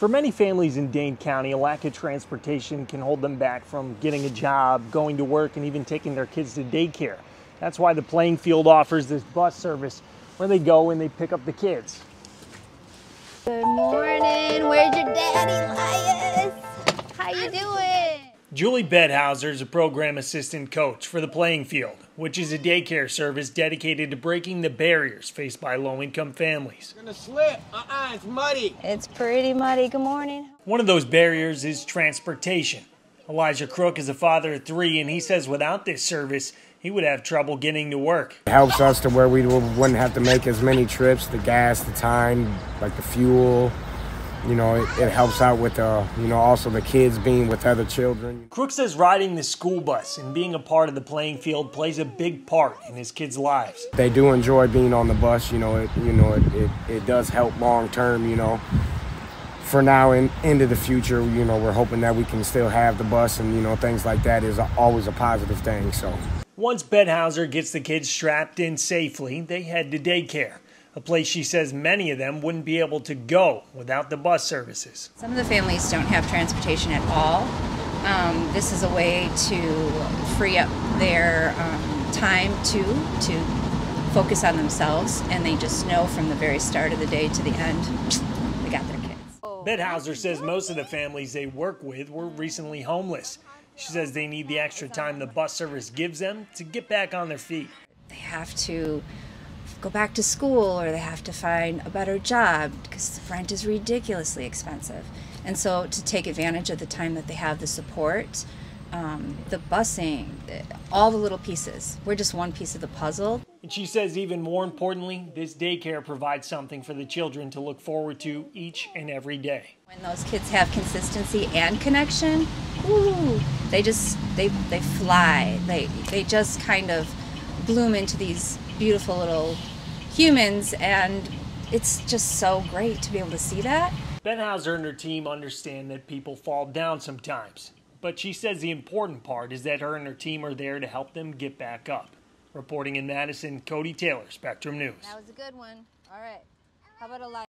For many families in Dane County, a lack of transportation can hold them back from getting a job, going to work, and even taking their kids to daycare. That's why the Playing Field offers this bus service where they go and they pick up the kids. Good morning. Where's your daddy, Elias? How you doing? Julie Bedhauser is a program assistant coach for the Playing Field, which is a daycare service dedicated to breaking the barriers faced by low-income families. It's gonna slip. It's muddy. It's pretty muddy. Good morning. One of those barriers is transportation. Elijah Crook is a father of 3, and he says without this service, he would have trouble getting to work. It helps us to where we wouldn't have to make as many trips, the gas, the time, like the fuel. You know, it helps out with, also the kids being with other children. Crook says riding the school bus and being a part of the Playing Field plays a big part in his kids' lives. They do enjoy being on the bus. It does help long term. For now and into the future, we're hoping that we can still have the bus, and things like that is always a positive thing. So once Bedhauser gets the kids strapped in safely, they head to daycare, a place she says many of them wouldn't be able to go without the bus services. Some of the families don't have transportation at all. This is a way to free up their time to focus on themselves, and they just know from the very start of the day to the end, they got their kids. Bedhauser says most of the families they work with were recently homeless. She says they need the extra time the bus service gives them to get back on their feet. They have to go back to school, or they have to find a better job because rent is ridiculously expensive. And so to take advantage of the time that they have the support, the busing, all the little pieces. We're just one piece of the puzzle. And she says even more importantly, this daycare provides something for the children to look forward to each and every day. When those kids have consistency and connection, ooh, they fly. They just kind of bloom into these beautiful little humans, and it's just so great to be able to see that. Bedhauser and her team understand that people fall down sometimes, but she says the important part is that her and her team are there to help them get back up. Reporting in Madison, Cody Taylor, Spectrum News. That was a good one. All right. How about Elias?